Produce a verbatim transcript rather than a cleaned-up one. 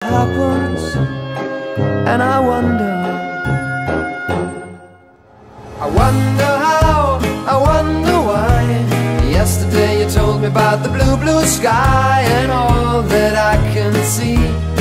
happens, and I wonder, I wonder how, I wonder why. Yesterday you told me about the blue, blue sky, and all that I can see